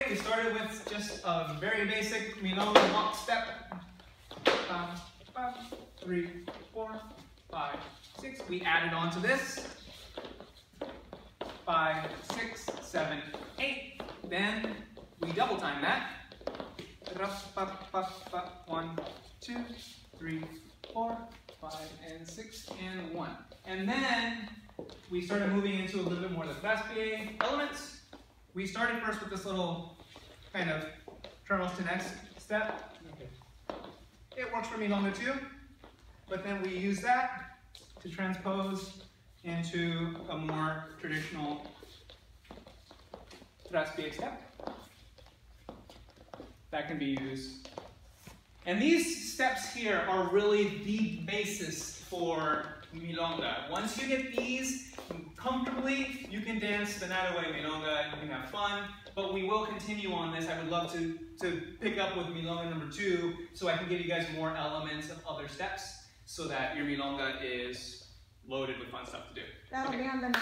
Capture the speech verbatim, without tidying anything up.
we started with just a very basic milonga walk step. Five, five, three, four, five, six. We added on to this. Five, six, seven, eight. Then we double time that. One, two, three, four, five, and six, and one. And then we started moving into a little bit more of the traspié elements. We started first with this little kind of Charleston-esque step. Okay. It works for milonga too, but then we use that to transpose into a more traditional traspié step. That can be used. And these steps here are really the basis for milonga. Once you get these comfortably, you can dance the night away milonga, you can have fun, but we will continue on this. I would love to, to pick up with milonga number two so I can give you guys more elements of other steps so that your milonga is loaded with fun stuff to do. That'll Okay. be on the